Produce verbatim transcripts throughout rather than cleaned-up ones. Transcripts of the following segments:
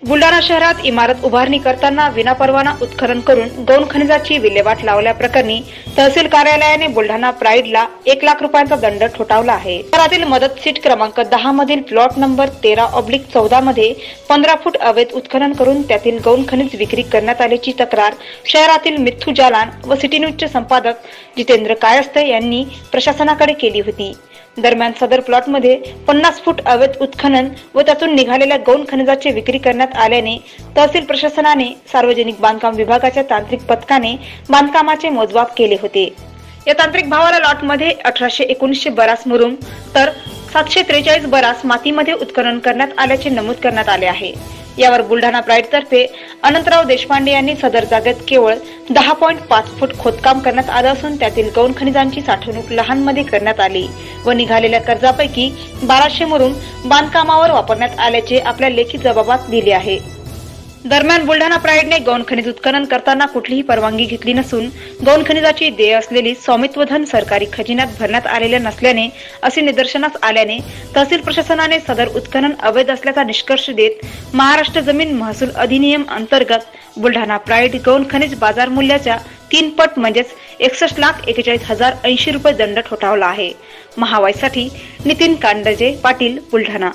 बुलढाणा शहरात इमारत उभारणी करताना विनापरवाना उत्खनन करून गौण खनिजाची विल्हेवाट लावल्याप्रकरणी तहसील कार्यालयाने बुलढाणा प्राईडला एक लाख रुपयांचा दंड ठोठावला आहे। शहरातील मदत सीट क्रमांक दहा मधील प्लॉट नंबर तेरा ऑब्लिक चौदा मध्ये पंधरा फूट अवैध उत्खनन करून त्यातील गौण खनिज विक्री करण्यात आल्याची तक्रार शहरातील मिथ्थू जालान व सिटी न्यूजचे संपादक जितेंद्र कायस्थे यांनी प्रशासनाकडे केली होती। दरम्यान सदर प्लॉट मध्ये पन्नास फूट अवैध उत्खनन व त्यातून निघालेल्या गौण खनिजाची विक्री करण्यात आल्याने तहसील प्रशासनाने सार्वजनिक बांधकाम विभागाच्या तांत्रिक पथकाने बांधकामाचे मोजमाप केले होते। या तांत्रिक भावाला लॉट मध्ये अठराशे एकोणीसशे बरास मुरुम तर सातशे त्रेचाळीस बरास मातीमध्ये उत्खनन करण्यात आल्याचे नमूद करण्यात आले आहे। यावर बुलढाणा प्राईड तर्फे अनंतराव देशपांडे यांनी सदर जागेत केवळ दहा पॉईंट पाच फूट खोदकाम करण्यात आलं असून त्यातील गौण खनिजांची साठवणूक लहान मध्ये करण्यात आली व निघालेल्या कर्जापैकी बाराशे मुरुम बांधकामावर वापरण्यात आल्याचे आपल्या लेखी जबाबात दिले आहे। दरम्यान बुलढाणा प्राईडने गौण खनिज उत्खनन करताना कुठलीही परवानगी घेतली नसून गौण खनिजाची देय असलेली स्वामित्व धन सरकारी खजिन्यात भरण्यात आलेले नसल्याने असे निदर्शनास आल्याने तहसील प्रशासनाने सदर उत्खनन अवैध असल्याचा निष्कर्ष देत महाराष्ट्र जमीन महसूल अधिनियम अंतर्गत बुलढाणा प्राईड गौण खनिज बाजार मूल्याच्या तीन पट म्हणजेच एकसष्ट लाख एकेचाळीस हजार ऐंशी रुपये दंड ठोठावला आहे। महावाईसाठी नितीन कांडजे पाटील बुलढाणा।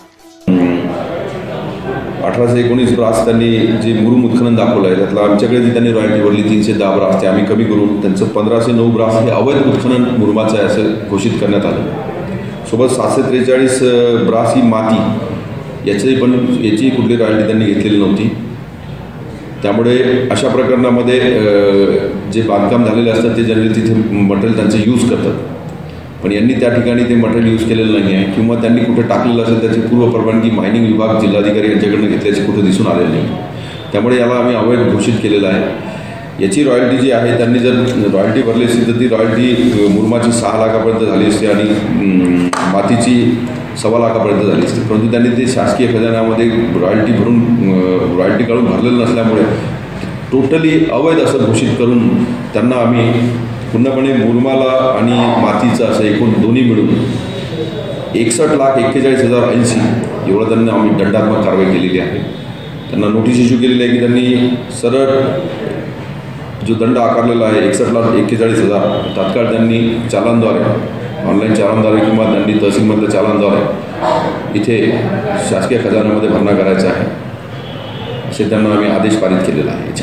अठराशे एकोणीस ब्रास त्यांनी जे मुरुम उत्खनन दाखवलं आहे त्यातला आमच्याकडे जी त्यांनी रॉयल्टी भरली तीनशे दहा ब्रास ते आम्ही कमी करून त्यांचं पंधराशे नऊ ब्रास हे अवैध उत्खनन मुरुमाचं आहे असं घोषित करण्यात आलं। सोबत सातशे त्रेचाळीस ब्रास ही माती याची पण याची कुठली रॉयल्टी त्यांनी घेतलेली नव्हती। त्यामुळे अशा प्रकरणामध्ये जे बांधकाम झालेले असतात ते जनरली तिथे मटेरियल त्यांचे यूज करतात, पण यांनी त्या ठिकाणी ते मटेरियल यूज केलेलं नाही आहे किंवा त्यांनी कुठे टाकलेलं असेल त्याची पूर्व परवानगी मायनिंग विभाग जिल्हाधिकारी यांच्याकडनं घेतल्याचे कुठे दिसून आलेलं नाही। त्यामुळे याला आम्ही अवैध घोषित केलेलं आहे। याची रॉयल्टी जी आहे त्यांनी जर रॉयल्टी भरली असती तर ती रॉयल्टी मुरुमाची सहा लाखापर्यंत झाली असती आणि मातीची सव्वा लाखापर्यंत झाली असती, परंतु त्यांनी ते शासकीय खजान्यामध्ये रॉयल्टी भरून रॉयल्टी काढून भरलेलं नसल्यामुळे टोटली अवैध असं घोषित करून त्यांना आम्ही पूर्णपणे मुरुमाला आणि मातीचं असं एकूण दोन्ही मिळून एकसष्ट लाख एक्केचाळीस हजार ऐंशी एवढं त्यांना आम्ही दंडात्मक कारवाई केलेली आहे। त्यांना नोटीस इश्यू केलेली आहे की त्यांनी सरळ जो दंड आकारलेला आहे एकसष्ट लाख एक्केचाळीस हजार तात्काळ त्यांनी चालानद्वारे ऑनलाईन चालानद्वारे किंवा त्यांनी तहसीलमधल्या चालानद्वारे इथे शासकीय खजान्यामध्ये भरणा करायचा आहे असे त्यांना आम्ही आदेश पारित केलेला आहे।